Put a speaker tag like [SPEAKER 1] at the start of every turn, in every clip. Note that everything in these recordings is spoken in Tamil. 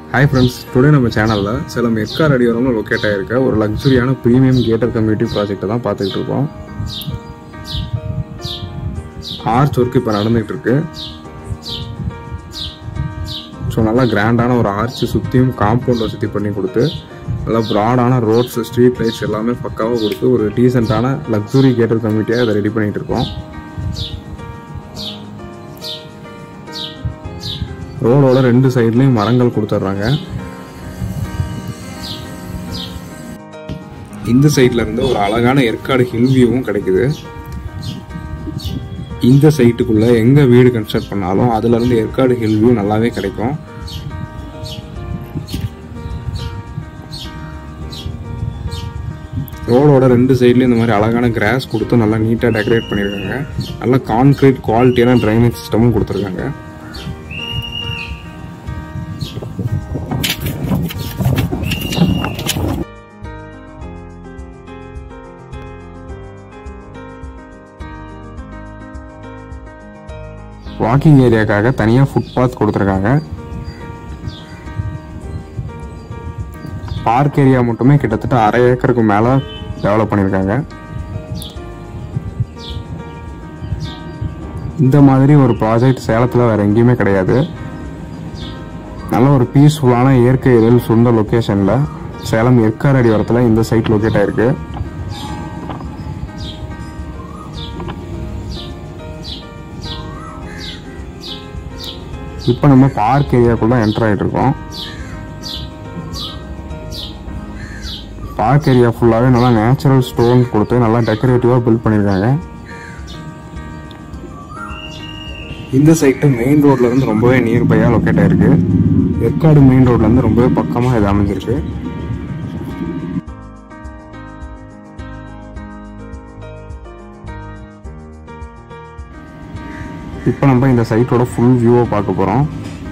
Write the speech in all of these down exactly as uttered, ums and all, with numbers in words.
[SPEAKER 1] Hi friends, today நம்ம சேனல்ல சேலம் YERCAUD ADIVARAMல லொகேட் ஆயிருக்க ஒரு லக்ஸரியான பிரீமியம் கேட்டட் கம்யூனிட்டி ப்ராஜெக்ட் தான் பார்த்துட்டு இருக்கோம். ஆர்ச் வர்க் இப்ப நடந்துட்டு இருக்கு. சோ நல்ல கிராண்டான ஒரு ஆர்ச் சுத்தியும் காம்பவுண்ட் வசதி பண்ணி கொடுத்து நல்ல பிராடான ரோட்ஸ் ஸ்ட்ரீட் லைட்ஸ் எல்லாமே பக்காவா கொடுத்து ஒரு டீசென்ட்டான லக்ஸரி கேட்டட் கம்யூனிட்டியா இத ரெடி பண்ணிட்டு இருக்கோம். ரோடோட ரெண்டு சைடுலயும் மரங்கள் கொடுத்துறாங்க. இந்த சைடுல இருந்து ஒரு அழகான YERCAUD ஹில் வியூவும் கிடைக்குது. இந்த சைட்டுக்குள்ள எங்க வீடு கன்ஸ்ட்ரக்ட் பண்ணாலும் அதுல இருந்து YERCAUD ஹில் வியூ நல்லாவே கிடைக்கும். ரோடோட ரெண்டு சைடுலயும் இந்த மாதிரி அழகான கிராஸ் கொடுத்து நல்லா நீட்டா டெக்கரேட் பண்ணிருக்காங்க. நல்ல கான்கிரீட் குவாலிட்டியான டிரைனேஜ் சிஸ்டமும் கொடுத்துருக்காங்க. வாக்கிங் ஏரியாக்காக தனியா ஃபுட்பாத் கொடுத்துருக்காங்க. பார்க் ஏரியா மட்டுமே கிட்டத்தட்ட அரை ஏக்கருக்கு மேல டெவலப் பண்ணிருக்காங்க. இந்த மாதிரி ஒரு ப்ராஜெக்ட் சேலத்துல வேற எங்கேயுமே கிடையாது. நல்ல ஒரு பீஸ்ஃபுல்லான இயற்கை எழில் சொந்த லொகேஷன்ல சேலம் YERCAUD அடிவாரத்துல இந்த சைட் லொகேட் ஆயிருக்கு. இப்போ நம்ம பார்க் ஏரியாக்குள்ள என்டர் ஆகிட்டு இருக்கோம். பார்க் ஏரியா ஃபுல்லாகவே நல்லா நேச்சுரல் ஸ்டோன் கொடுத்து நல்லா டெக்கரேட்டிவாக பில்ட் பண்ணியிருக்காங்க. இந்த சைட்டு மெயின் ரோட்ல இருந்து ரொம்பவே நியர்பையாக லொக்கேட் ஆயிருக்கு. YERCAUD மெயின் ரோட்ல இருந்து ரொம்பவே பக்கமாக இது அமைஞ்சிருக்கு. இப்போ நம்ம இந்த சைட்டோட ஃபுல் வியூவை பார்க்க போகிறோம்.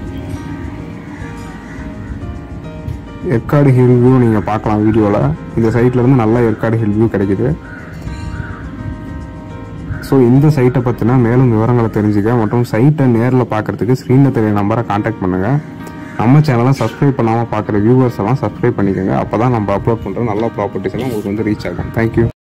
[SPEAKER 1] YERCAUD ஹில் வியூ நீங்கள் பார்க்கலாம் வீடியோவில். இந்த சைட்லேருந்து நல்லா YERCAUD ஹில் வியூ கிடைக்குது. ஸோ இந்த சைட்டை பற்றினா மேலும் விவரங்களை தெரிஞ்சுக்க மற்றும் சைட்டை நேரில் பார்க்குறதுக்கு ஸ்க்ரீனில் தெரிய நம்பரை கான்டாக்ட் பண்ணுங்கள். நம்ம சேனலை சப்ஸ்கிரைப் பண்ணாமல் பார்க்குற வியூவர்ஸ் எல்லாம் சப்ஸ்கிரைப் பண்ணிக்கோங்க. அப்போ தான் நம்ம அப்லோட் பண்ணுற நல்ல ப்ராப்பர்ட்டிஸ் எல்லாம் உங்களுக்கு வந்து ரீச் ஆகும். தேங்க்யூ.